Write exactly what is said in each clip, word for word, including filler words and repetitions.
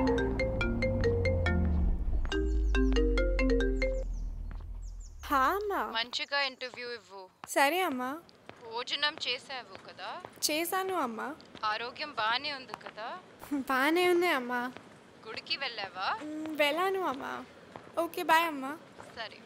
హా అమ్మా, మంచిగా ఇంటర్వ్యూ ఇవ్వు. సరే అమ్మా. భోజనం చేసావు కదా? చేశాను అమ్మా. ఆరోగ్యం బాగానే ఉంది కదా? బాగానే ఉంది అమ్మా. గుడికి వెళ్ళావా? వెళ్ళాను అమ్మా. ఓకే బాయ్ అమ్మా. సరే.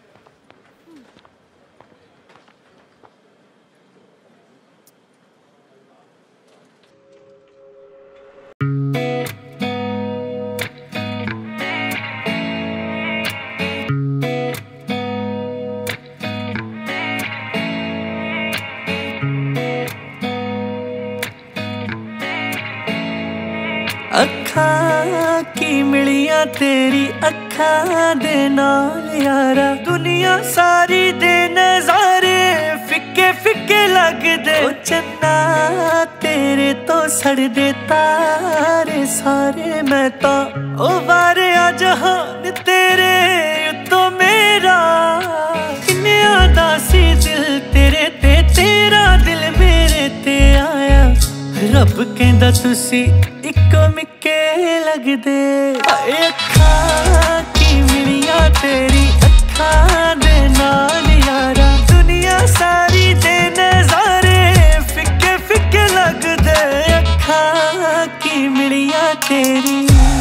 अखां की मिलिया तेरी अखां दे नाल यारा, दुनिया सारी दे नजारे फिक्के फिक्के लगदे। ओ चन्ना तेरे तो सड़दे तारे सारे, मैं तो ओ वारे आ जहान तेरे उत्तों मेरा। किन्निया दा सी दिल तेरे ते, तेरा दिल मेरे ते आया। रब कहंदा तुसी इक्को मिक्के लगदे। अखां की मिलिया तेरी अखां दे नाल यारा, दुनिया सारी दे नजारे फिक्के फिक्के लगदे। अखां की मिलिया तेरी।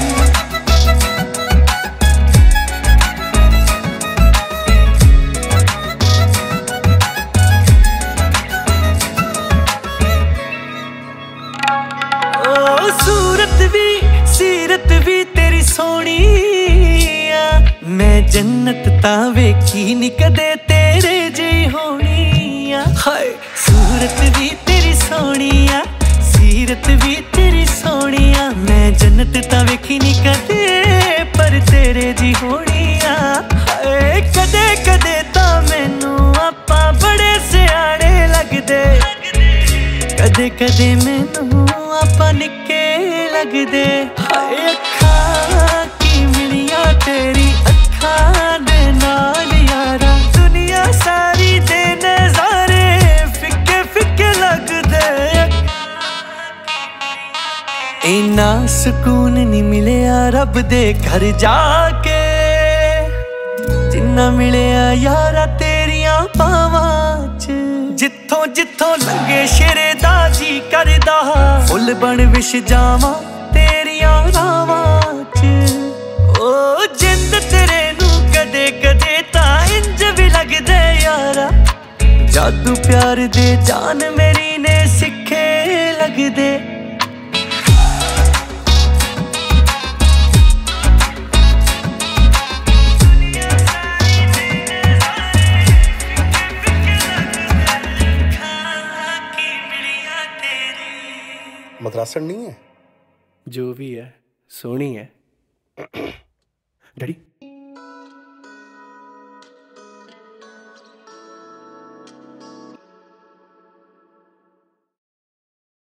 सूरत भी सीरत भी तेरी सोहनी आ, मैं जन्नत ता वेखी नी कदे तेरे जी होनी आ। हाय सूरत भी तेरी सोहनी आ, सीरत भी तेरी सोहनी आ, मैं जन्नत ता वेखी नी कदे पर तेरे जी होनी आ। हाय कदे कदे ता मैनू आपां बड़े सियाणे लगदे, कदे कदे मैनू आपां निक्के लगदे। हाय अखां की मिलिया तेरी अखां दे नाल यारा, दुनिया सारी दे नजारे फिक्के फिक्के लगदे। इन्ना सुकून नी मिलिया रब दे घर जाके, जिन्ना मिलिया यारा तेरियां बावां च। जिथों जिथों लंघे शेरे दा जी करदा, फुल बन विछ जावां तेरियां रावां च। ओ जिंद तेरे नू कदे कदे तां इंज भी लगदे यारा, जादू प्यार दे जान मेरी ने सिखे लगदे। मद्रासन नहीं है? जो भी है सोहनी है। डैडी